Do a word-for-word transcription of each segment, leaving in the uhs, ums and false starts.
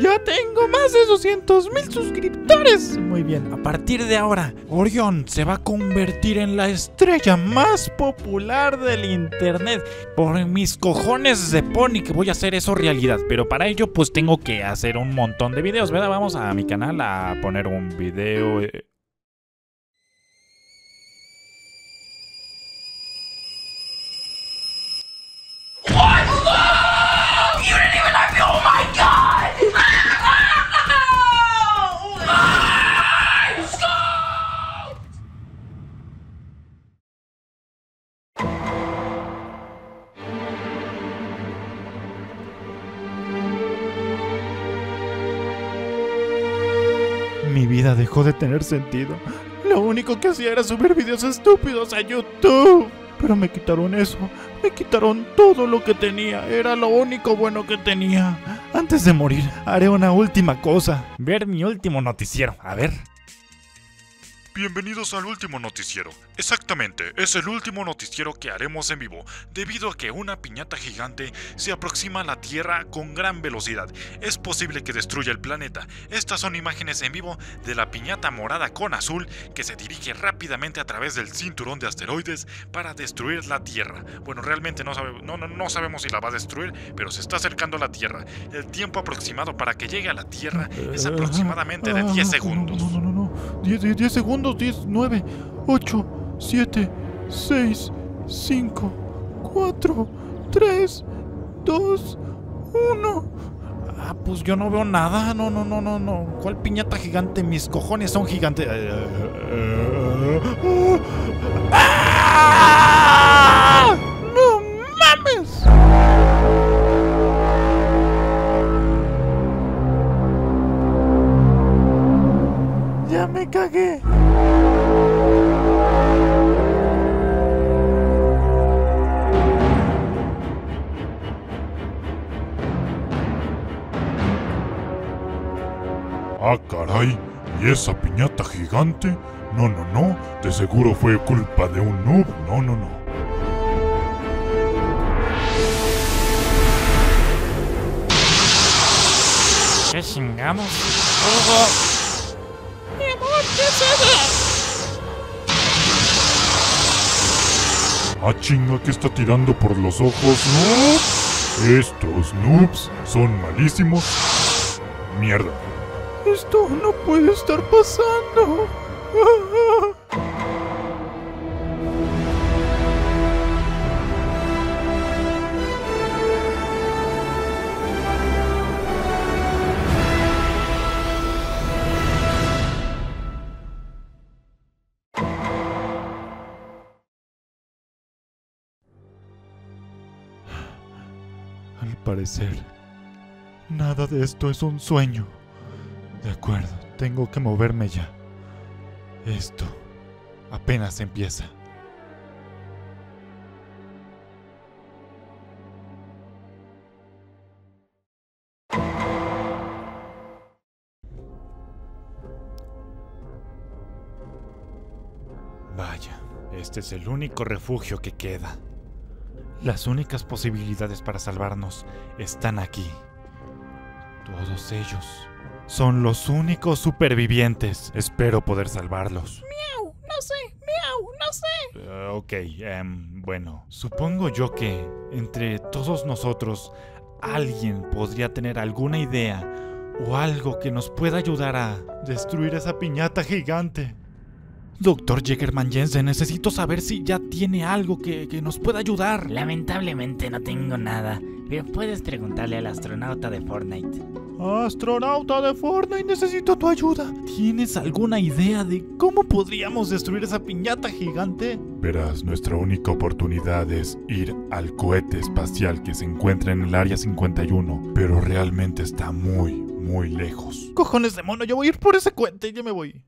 Ya tengo más de doscientos mil suscriptores. Muy bien, a partir de ahora, Orión se va a convertir en la estrella más popular del internet. Por mis cojones de pony que voy a hacer eso realidad. Pero para ello pues tengo que hacer un montón de videos, ¿verdad? Vamos a mi canal a poner un video... Eh. Mi vida dejó de tener sentido. Lo único que hacía era subir videos estúpidos a YouTube. Pero me quitaron eso. Me quitaron todo lo que tenía. Era lo único bueno que tenía. Antes de morir, haré una última cosa. Ver mi último noticiero. A ver. Bienvenidos al último noticiero. Exactamente, es el último noticiero que haremos en vivo, debido a que una piñata gigante se aproxima a la Tierra con gran velocidad. Es posible que destruya el planeta. Estas son imágenes en vivo de la piñata morada con azul que se dirige rápidamente a través del cinturón de asteroides para destruir la Tierra. Bueno, realmente no, sabe, no, no, no sabemos si la va a destruir, pero se está acercando a la Tierra. El tiempo aproximado para que llegue a la Tierra es aproximadamente de diez segundos. No, no, no, no, no. diez segundos. diez, nueve, ocho, siete, seis, cinco, cuatro, tres, dos, uno. Ah, pues yo no veo nada. No, no, no, no, no. ¿Cuál piñata gigante? Mis cojones son gigantes. ¡Ah! ¡No mames! Ya me cagué. Ah, caray, ¿y esa piñata gigante? No, no, no, de seguro fue culpa de un noob. No, no, no. ¿Qué chingamos? Oh, mi amor, ¿qué es eso? Ah, chinga, ¿qué está tirando por los ojos? ¡No! Estos noobs son malísimos. Mierda. Esto no puede estar pasando. Al parecer, nada de esto es un sueño. De acuerdo, tengo que moverme ya. Esto apenas empieza. Vaya, este es el único refugio que queda. Las únicas posibilidades para salvarnos están aquí. Todos ellos son los únicos supervivientes. Espero poder salvarlos. ¡Miau! No sé, miau, no sé. Uh, ok, um, bueno, supongo yo que entre todos nosotros alguien podría tener alguna idea o algo que nos pueda ayudar a destruir esa piñata gigante. Doctor Jägerman Jensen, necesito saber si ya tiene algo que, que nos pueda ayudar. Lamentablemente no tengo nada, pero puedes preguntarle al astronauta de Fortnite. Astronauta de Fortnite, necesito tu ayuda. ¿Tienes alguna idea de cómo podríamos destruir esa piñata gigante? Verás, nuestra única oportunidad es ir al cohete espacial que se encuentra en el área cincuenta y uno, pero realmente está muy, muy lejos. Cojones de mono, yo voy a ir por ese cohete, ya me voy.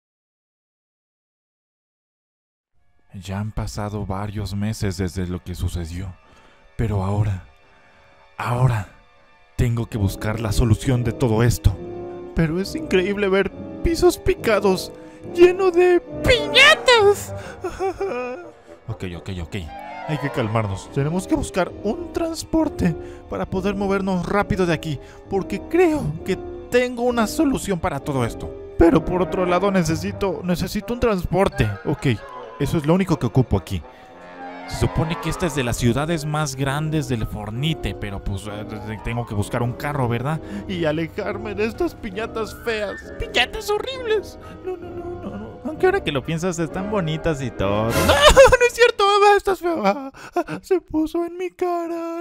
Ya han pasado varios meses desde lo que sucedió, pero ahora, ahora, tengo que buscar la solución de todo esto. Pero es increíble ver pisos picados, lleno de piñatas. Ok, ok, ok. Hay que calmarnos. Tenemos que buscar un transporte para poder movernos rápido de aquí, porque creo que tengo una solución para todo esto. Pero por otro lado necesito, necesito un transporte. Ok, eso es lo único que ocupo aquí. Se supone que esta es de las ciudades más grandes del Fornite, pero pues eh, tengo que buscar un carro, ¿verdad? Y alejarme de estas piñatas feas. ¡Piñatas horribles! No, no, no, no, no. Aunque ahora que lo piensas están bonitas y todo. ¡No! ¡No es cierto, mamá! ¡Estás fea! Se puso en mi cara.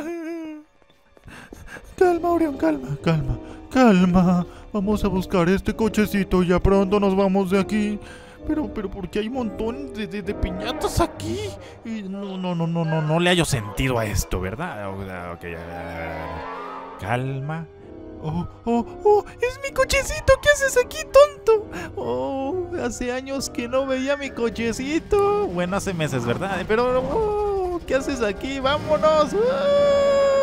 Calma, Orión, calma, calma, calma. Vamos a buscar este cochecito y ya pronto nos vamos de aquí. Pero, pero, ¿por qué hay un montón de, de, de piñatas aquí? Y no, no, no, no, no, no le hallo sentido a esto, ¿verdad? Ok, calma. Oh, oh, oh, es mi cochecito. ¿Qué haces aquí, tonto? Oh, hace años que no veía mi cochecito. Bueno, hace meses, ¿verdad? Pero, oh, ¿qué haces aquí? ¡Vámonos! ¡Ah!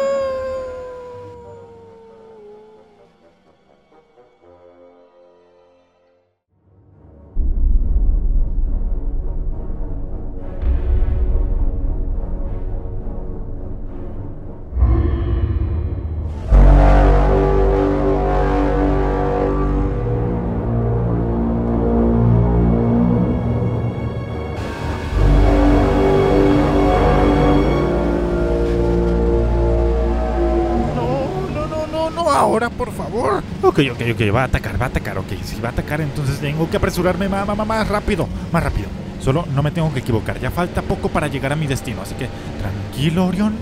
Ahora, por favor. Ok, ok, ok, va a atacar, va a atacar, ok. Si va a atacar, entonces tengo que apresurarme más, más, más rápido, más rápido. Solo no me tengo que equivocar, ya falta poco para llegar a mi destino, así que tranquilo, Orión.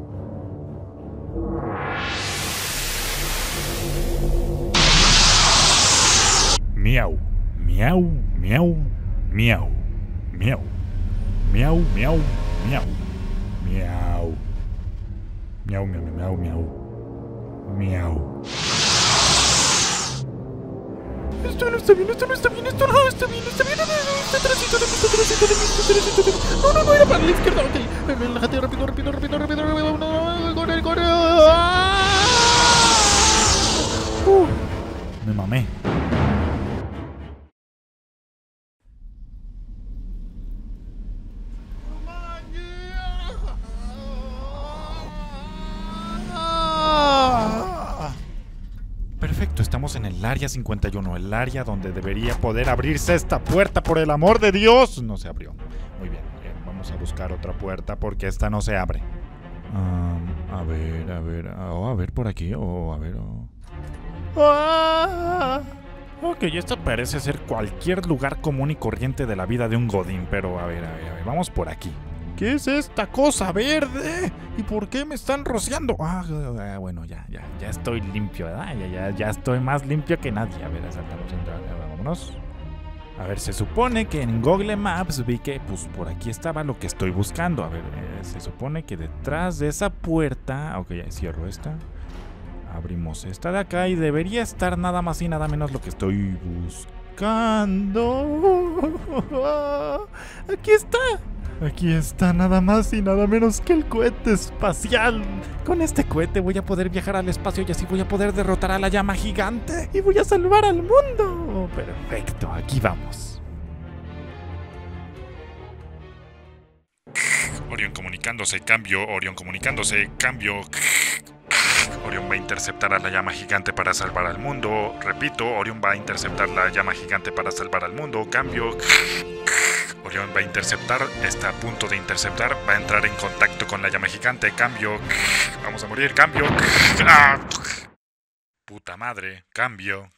Miau, miau, miau, miau, miau, miau, miau, miau, miau, miau, miau, miau, miau. Miau. Esto no está bien, esto no está bien, esto no está bien, está bien, no, no, no, está trasito de mí, está trasito de mí, está trasito de mí. No, no, no, era para la izquierda, ok. Relájate, rápido, rápido, rápido, rápido, rápido, no, corre, corre. Uh, me mamé. Perfecto, estamos en el área cincuenta y uno, el área donde debería poder abrirse esta puerta, por el amor de Dios. No se abrió. Muy bien, bien, vamos a buscar otra puerta porque esta no se abre. Um, a ver, a ver, oh, a ver por aquí, o oh, a ver, oh. ¡Ah! Ok, esto parece ser cualquier lugar común y corriente de la vida de un godín, pero a ver, a ver, a ver, vamos por aquí. ¿Qué es esta cosa verde? ¿Y por qué me están rociando? Ah, bueno, ya, ya, ya estoy limpio, ¿verdad? Ya, ya, ya estoy más limpio que nadie. A ver, saltamos, vámonos. A ver, se supone que en Google Maps vi que, pues, por aquí estaba lo que estoy buscando. A ver, eh, se supone que detrás de esa puerta... Ok, ya cierro esta. Abrimos esta de acá y debería estar nada más y nada menos lo que estoy buscando. Aquí está. Aquí está nada más y nada menos que el cohete espacial. Con este cohete voy a poder viajar al espacio y así voy a poder derrotar a la llama gigante. Y voy a salvar al mundo. Perfecto, aquí vamos. Orión comunicándose, cambio. Orión comunicándose, cambio. Orión va a interceptar a la llama gigante para salvar al mundo. Repito, Orión va a interceptar la llama gigante para salvar al mundo. Cambio. Orión va a interceptar, está a punto de interceptar, va a entrar en contacto con la llama gigante. Cambio. Vamos a morir. Cambio. ¡Ah! Puta madre. Cambio.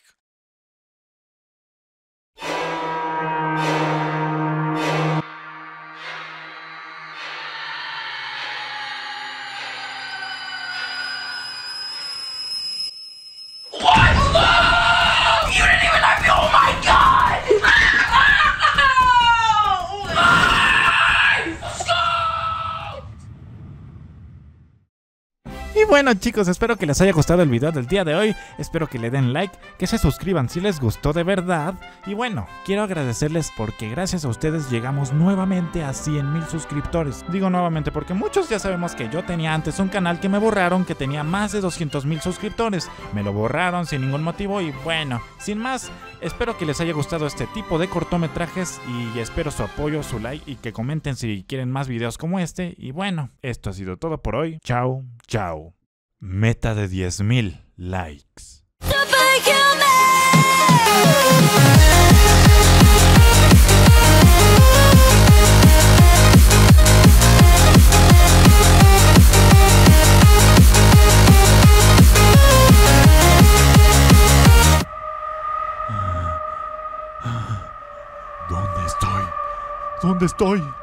Y bueno, chicos, espero que les haya gustado el video del día de hoy. Espero que le den like, que se suscriban si les gustó de verdad. Y bueno, quiero agradecerles porque gracias a ustedes llegamos nuevamente a cien mil suscriptores. Digo nuevamente porque muchos ya sabemos que yo tenía antes un canal que me borraron que tenía más de doscientos mil suscriptores. Me lo borraron sin ningún motivo y bueno, sin más, espero que les haya gustado este tipo de cortometrajes y espero su apoyo, su like y que comenten si quieren más videos como este. Y bueno, esto ha sido todo por hoy. Chao, chao. Meta de diez mil likes. ¿Dónde estoy?